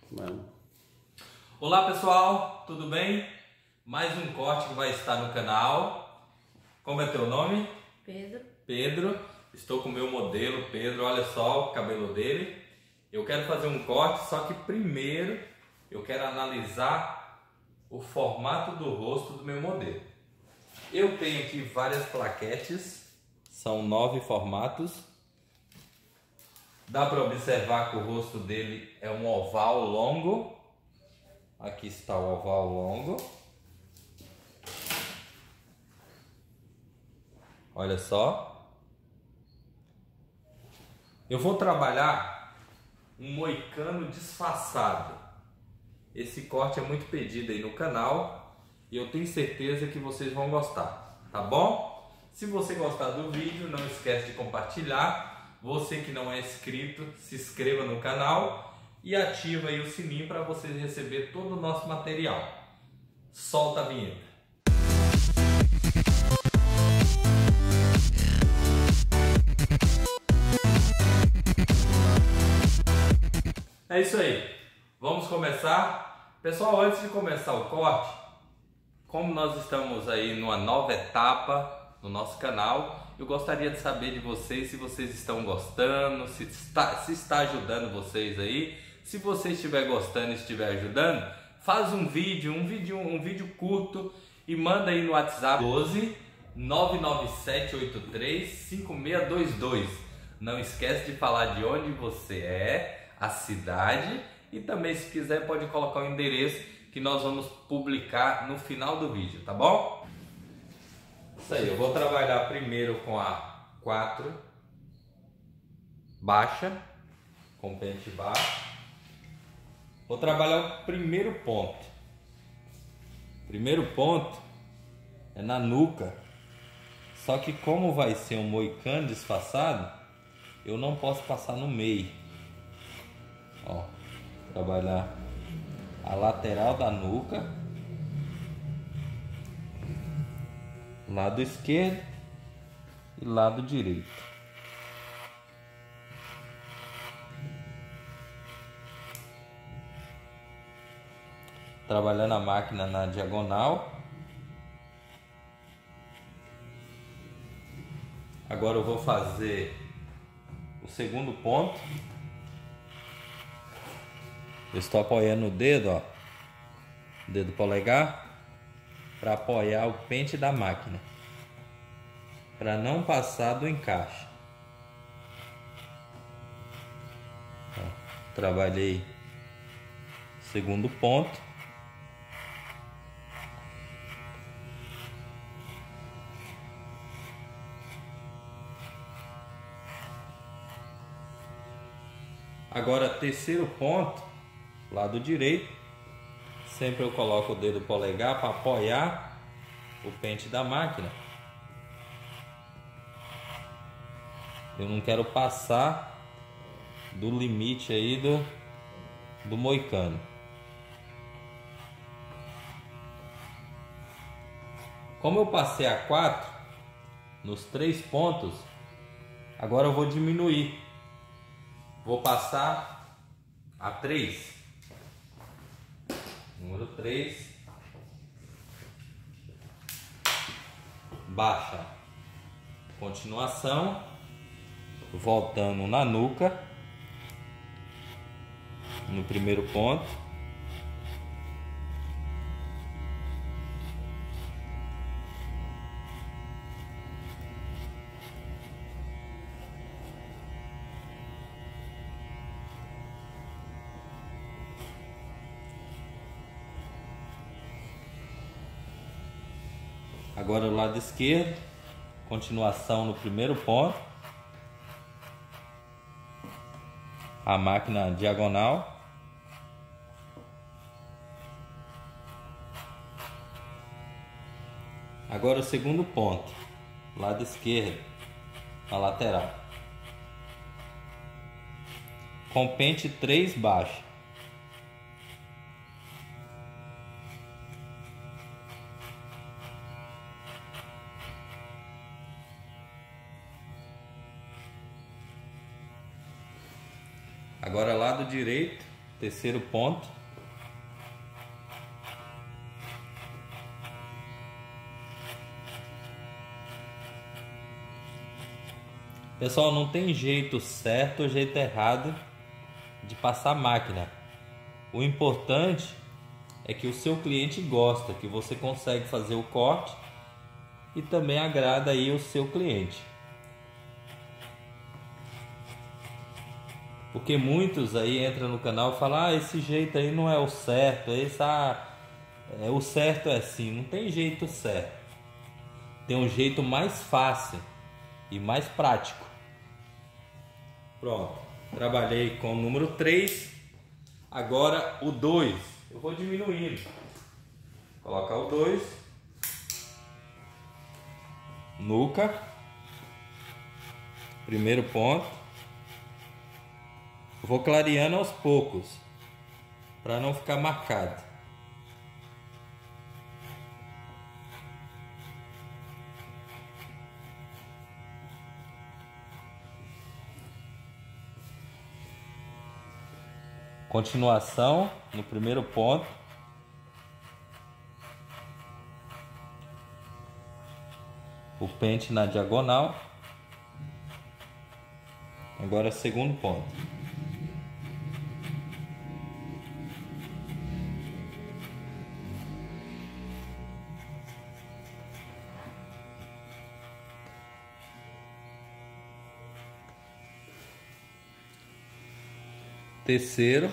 Mano. Olá pessoal, tudo bem? Mais um corte que vai estar no canal. Como é teu nome? Pedro. Pedro. Estou com o meu modelo, Pedro. Olha só o cabelo dele. Eu quero fazer um corte, só que primeiro eu quero analisar o formato do rosto do meu modelo. Eu tenho aqui várias plaquetes, são 9 formatos. Dá para observar que o rosto dele é um oval longo. Aqui está o oval longo. Olha só. Eu vou trabalhar um moicano disfarçado. Esse corte é muito pedido aí no canal e eu tenho certeza que vocês vão gostar, tá bom? Se você gostar do vídeo, não esquece de compartilhar. Você que não é inscrito, se inscreva no canal e ativa aí o sininho para vocês receber todo o nosso material. Solta a vinheta. É isso aí. Vamos começar. Pessoal, antes de começar o corte, como nós estamos aí numa nova etapa no nosso canal, eu gostaria de saber de vocês se vocês estão gostando, se está ajudando vocês aí. Se você estiver gostando e estiver ajudando, faz um vídeo curto e manda aí no WhatsApp 12 99783 5622. Não esquece de falar de onde você é, a cidade, e também, se quiser, pode colocar o endereço que nós vamos publicar no final do vídeo, tá bom? Isso aí, eu vou trabalhar primeiro com a 4 baixa, com pente baixo. Vou trabalhar o primeiro ponto. O primeiro ponto é na nuca. Só que como vai ser um moicano disfarçado, eu não posso passar no meio. Ó, trabalhar a lateral da nuca, lado esquerdo e lado direito. Trabalhando a máquina na diagonal. Agora eu vou fazer o segundo ponto. Eu estou apoiando o dedo, ó, dedo polegar, para apoiar o pente da máquina, para não passar do encaixe. Ó, trabalhei o segundo ponto. Agora, terceiro ponto, lado direito. Sempre eu coloco o dedo polegar para apoiar o pente da máquina. Eu não quero passar do limite aí do moicano. Como eu passei a 4 nos 3 pontos, agora eu vou diminuir. Vou passar a 3. Número 3. Baixa. Continuação. Voltando na nuca. No primeiro ponto. Agora o lado esquerdo, continuação no primeiro ponto, a máquina diagonal. Agora o segundo ponto, lado esquerdo, a lateral, com pente 3 baixo. Agora lado direito, terceiro ponto. Pessoal, não tem jeito certo ou jeito errado de passar a máquina. O importante é que o seu cliente gosta, que você consegue fazer o corte e também agrada aí o seu cliente. Porque muitos aí entram no canal e falam: ah, esse jeito aí não é o certo, o certo é assim. Não tem jeito certo. Tem um jeito mais fácil e mais prático. Pronto, trabalhei com o número 3. Agora o 2, eu vou diminuindo. Colocar o 2, nuca, primeiro ponto. Eu vou clareando aos poucos para não ficar marcado. Continuação no primeiro ponto. O pente na diagonal. Agora segundo ponto. Terceiro.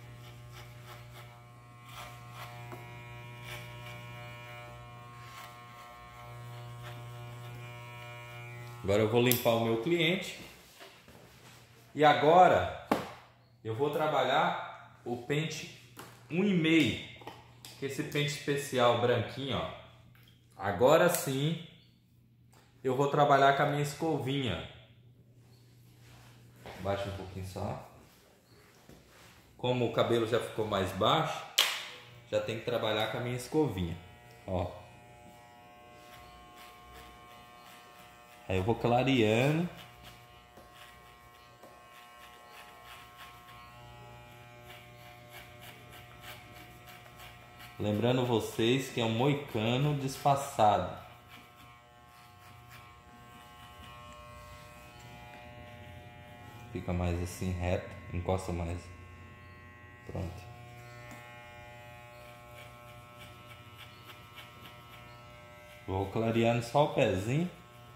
Agora eu vou limpar o meu cliente. E agora eu vou trabalhar o pente 1,5, que é esse pente especial branquinho, ó. Agora sim eu vou trabalhar com a minha escovinha. Baixa um pouquinho só. Como o cabelo já ficou mais baixo, já tem que trabalhar com a minha escovinha, ó. Aí eu vou clareando. Lembrando vocês que é um moicano disfarçado. Fica mais assim reto, encosta mais. Pronto. Vou clareando só o pezinho.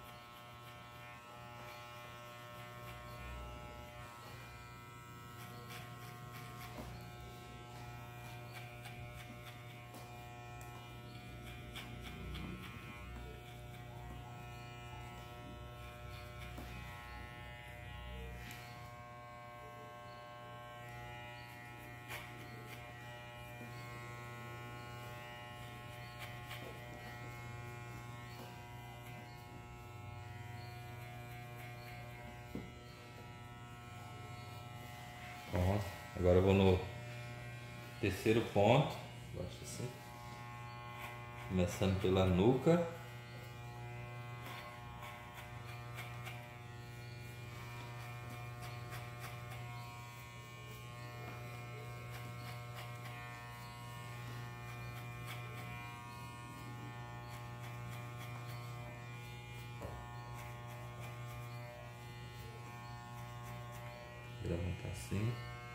Pronto. Agora eu vou no terceiro ponto. Baixa assim. Começando pela nuca. Levantar assim.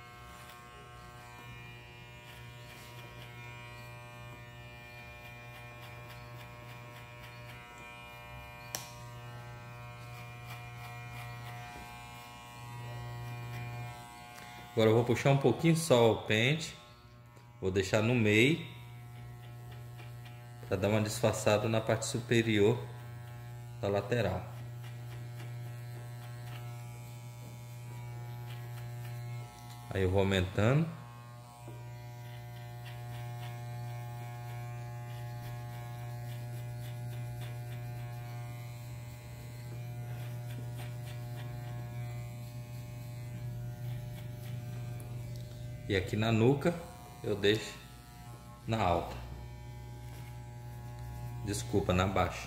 Agora eu vou puxar um pouquinho só o pente. Vou deixar no meio para dar uma disfarçada na parte superior da lateral. Aí eu vou aumentando. E aqui na nuca eu deixo na alta. Desculpa, na baixa.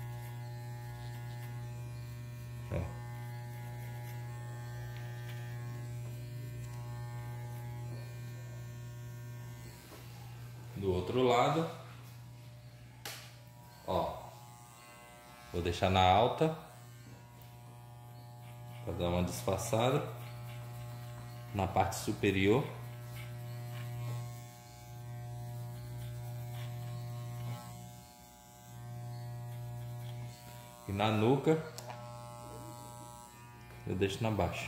Ó. do outro lado. Ó, vou deixar na alta para dar uma disfarçada na parte superior. E na nuca eu deixo na baixa.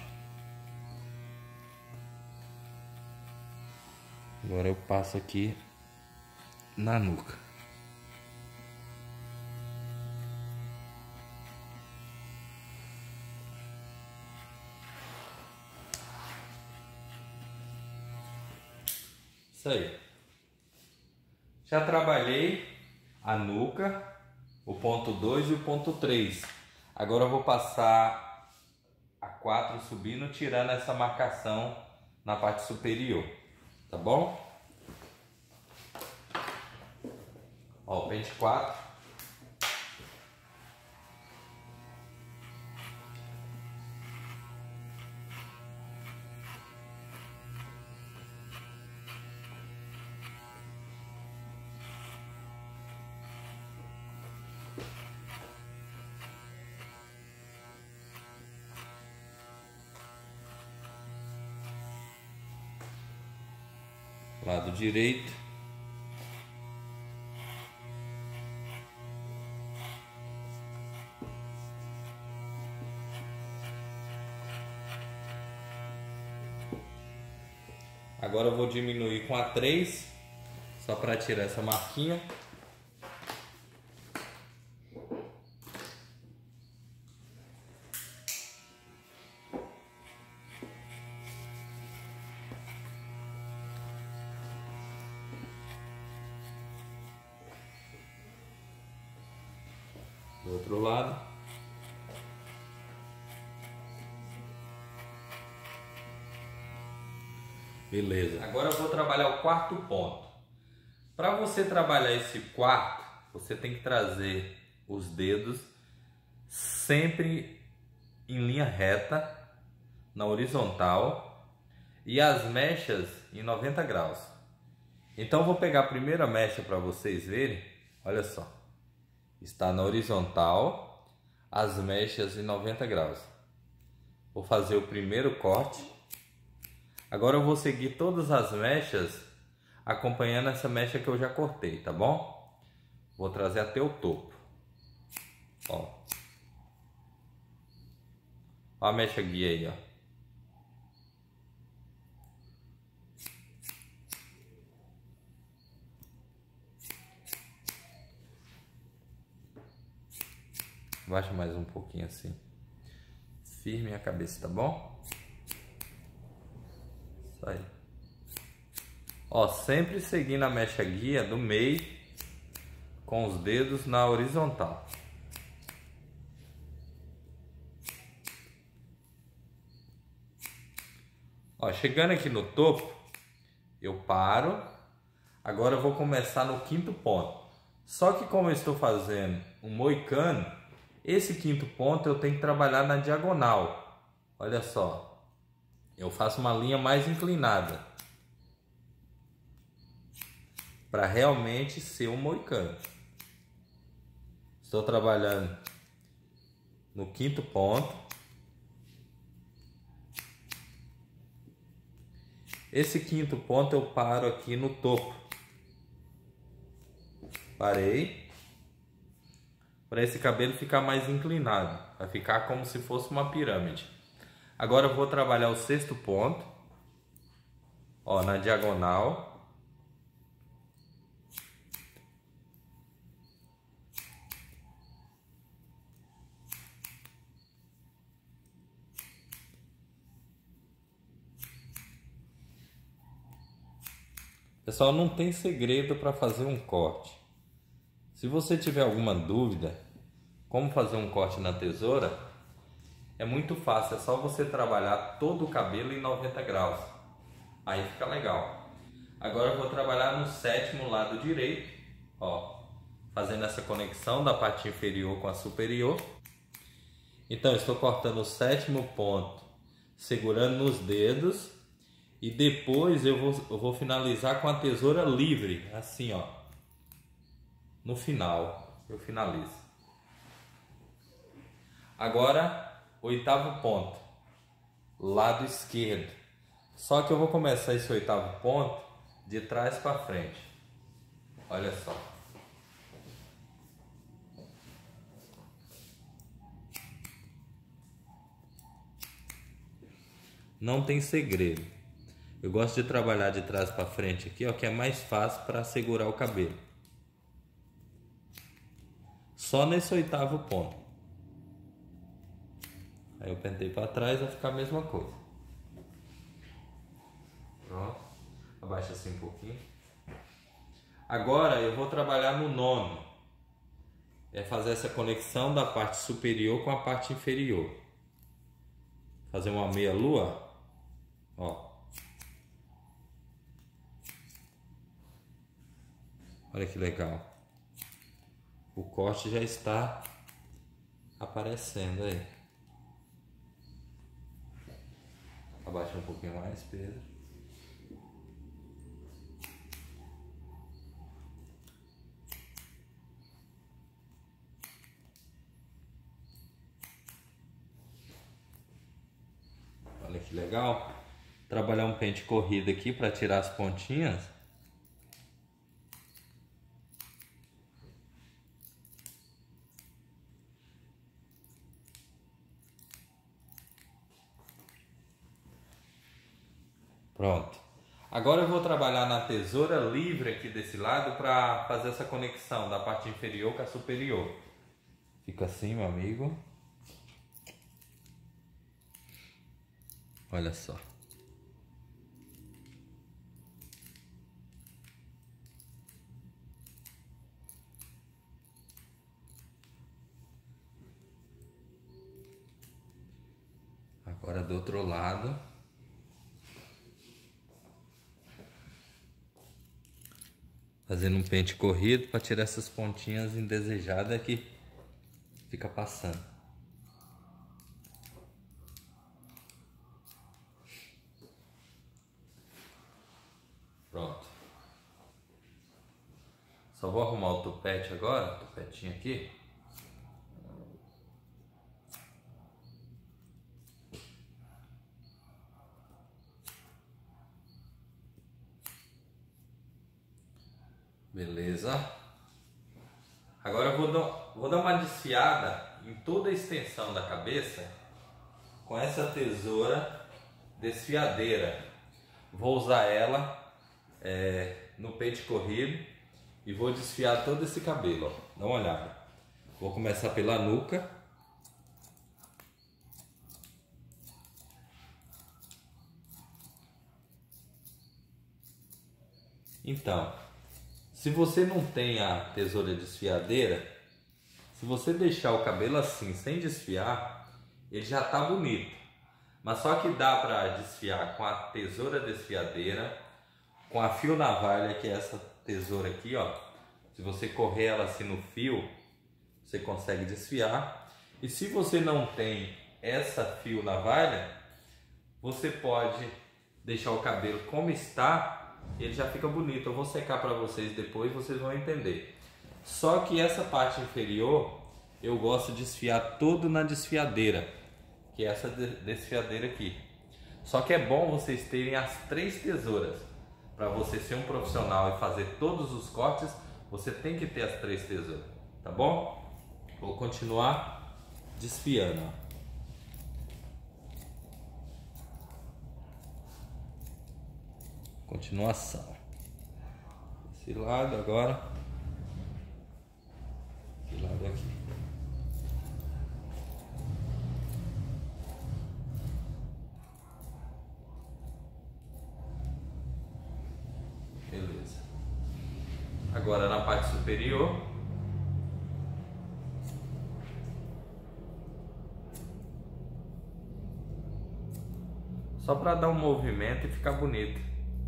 Agora eu passo aqui na nuca. Isso aí. Já trabalhei a nuca, o ponto 2 e o ponto 3. Agora eu vou passar a 4 subindo, tirando essa marcação na parte superior. Tá bom? Ó, o pente 4. Lado direito. Agora eu vou diminuir com a 3, só para tirar essa marquinha. Do outro lado. Beleza. Agora eu vou trabalhar o quarto ponto. Para você trabalhar esse quarto, você tem que trazer os dedos sempre em linha reta, na horizontal, e as mechas em 90 graus. Então eu vou pegar a primeira mecha para vocês verem. Olha só. Está na horizontal, as mechas em 90 graus. Vou fazer o primeiro corte. Agora eu vou seguir todas as mechas acompanhando essa mecha que eu já cortei, tá bom? Vou trazer até o topo. Ó. Ó a mecha guia aí, ó. Baixa mais um pouquinho assim. Firme a cabeça, tá bom? Isso aí. Ó, sempre seguindo a mecha guia do meio com os dedos na horizontal. Ó, chegando aqui no topo, eu paro. Agora eu vou começar no quinto ponto. Só que como eu estou fazendo um moicano, esse quinto ponto eu tenho que trabalhar na diagonal. Olha só. Eu faço uma linha mais inclinada. Para realmente ser um moicano. Estou trabalhando no quinto ponto. Esse quinto ponto eu paro aqui no topo. Parei. Para esse cabelo ficar mais inclinado. Vai ficar como se fosse uma pirâmide. Agora eu vou trabalhar o sexto ponto. Ó, na diagonal. Pessoal, não tem segredo para fazer um corte. Se você tiver alguma dúvida como fazer um corte na tesoura, é muito fácil, é só você trabalhar todo o cabelo em 90 graus. Aí fica legal. Agora eu vou trabalhar no sétimo lado direito, ó, fazendo essa conexão da parte inferior com a superior. Então eu estou cortando o sétimo ponto, segurando nos dedos E depois eu vou finalizar com a tesoura livre, assim ó. No final eu finalizo. Agora, oitavo ponto, lado esquerdo. Só que eu vou começar esse oitavo ponto de trás para frente. Olha só. Não tem segredo. Eu gosto de trabalhar de trás para frente aqui, ó, que é mais fácil para segurar o cabelo. Só nesse oitavo ponto. Aí eu pentei para trás, vai ficar a mesma coisa. Pronto. Abaixa assim um pouquinho. Agora eu vou trabalhar no nono. É fazer essa conexão da parte superior com a parte inferior. Fazer uma meia lua. Ó. Olha que legal. O corte já está aparecendo aí. Abaixa um pouquinho mais, Pedro. Olha que legal. Trabalhar um pente corrido aqui para tirar as pontinhas. Pronto. Agora eu vou trabalhar na tesoura livre aqui desse lado para fazer essa conexão da parte inferior com a superior. Fica assim, meu amigo. Olha só. Agora do outro lado. Fazendo um pente corrido para tirar essas pontinhas indesejadas que fica passando. Pronto. Só vou arrumar o tupete agora, o tupetinho aqui. Beleza. Agora eu vou dar uma desfiada em toda a extensão da cabeça com essa tesoura desfiadeira. Vou usar ela no pente corrido e vou desfiar todo esse cabelo, ó. Dá uma olhada. Vou começar pela nuca. Então, se você não tem a tesoura desfiadeira, se você deixar o cabelo assim, sem desfiar, ele já tá bonito. Mas só que dá para desfiar com a tesoura desfiadeira, com a fio navalha, que é essa tesoura aqui, ó. Se você correr ela assim no fio, você consegue desfiar. E se você não tem essa fio navalha, você pode deixar o cabelo como está. Ele já fica bonito. Eu vou secar para vocês depois, vocês vão entender. Só que essa parte inferior eu gosto de desfiar tudo na desfiadeira, que é essa desfiadeira aqui. Só que é bom vocês terem as 3 tesouras. Para você ser um profissional e fazer todos os cortes, você tem que ter as 3 tesouras, tá bom? Vou continuar desfiando, ó. Continuação. Esse lado agora. Esse lado aqui. Beleza. Agora na parte superior. Só para dar um movimento e ficar bonito.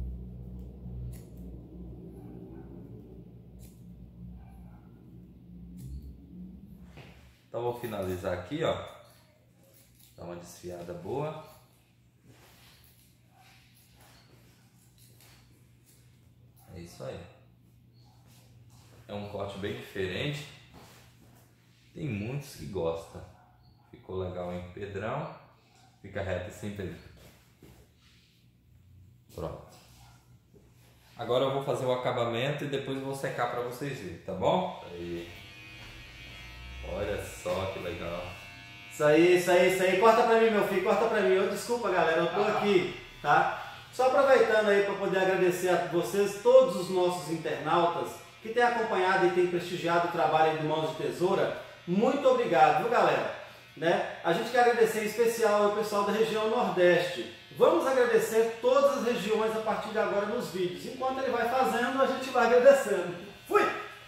Então vou finalizar aqui, ó. Dá uma desfiada boa. Isso aí. É um corte bem diferente. Tem muitos que gostam. Ficou legal em Pedrão. Fica reto sem Pedrão. Pronto. Agora eu vou fazer o acabamento e depois eu vou secar para vocês verem, tá bom? Aí. Olha só que legal. Isso aí. Corta pra mim, meu filho, corta pra mim. Desculpa, galera, eu tô aqui, tá? Só aproveitando aí para poder agradecer a vocês, todos os nossos internautas que têm acompanhado e têm prestigiado o trabalho aí do Mãos de Tesoura. Muito obrigado, viu, galera? Né? A gente quer agradecer em especial ao pessoal da região Nordeste. Vamos agradecer todas as regiões a partir de agora nos vídeos. Enquanto ele vai fazendo, a gente vai agradecendo. Fui!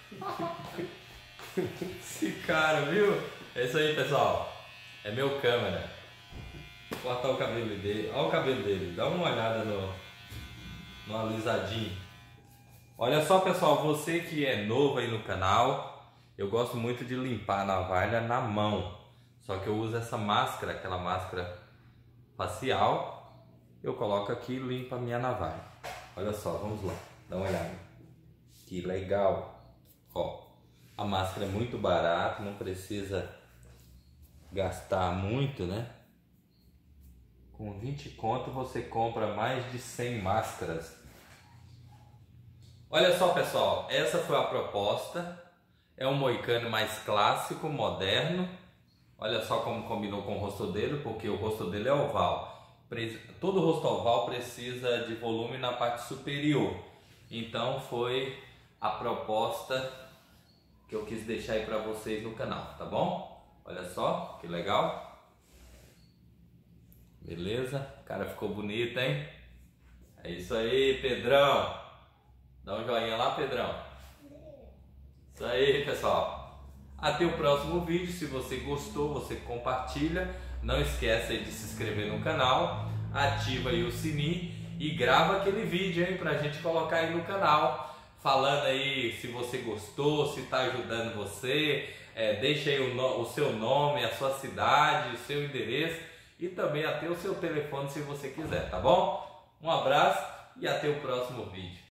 Esse cara, viu? É isso aí, pessoal. É meu câmera. Vou cortar o cabelo dele. Olha o cabelo dele. Dá uma olhada no alisadinho. Olha só, pessoal. Você que é novo aí no canal, eu gosto muito de limpar a navalha na mão. Só que eu uso essa máscara, aquela máscara facial. Eu coloco aqui e limpo a minha navalha. Olha só, vamos lá. Dá uma olhada. Que legal. Ó, a máscara é muito barata, não precisa gastar muito, né? Com 20 conto você compra mais de 100 máscaras. Olha só, pessoal, essa foi a proposta. É um moicano mais clássico, moderno. Olha só como combinou com o rosto dele, porque o rosto dele é oval. Todo rosto oval precisa de volume na parte superior. Então foi a proposta que eu quis deixar aí para vocês no canal, tá bom? Olha só que legal. Beleza? O cara ficou bonito, hein? É isso aí, Pedrão. Dá um joinha lá, Pedrão. Isso aí, pessoal. Até o próximo vídeo. Se você gostou, você compartilha. Não esqueça de se inscrever no canal. Ativa aí o sininho e grava aquele vídeo, hein, pra gente colocar aí no canal. Falando aí se você gostou, se está ajudando você. Deixa aí o seu nome, a sua cidade, o seu endereço e também até o seu telefone se você quiser, tá bom? Um abraço e até o próximo vídeo.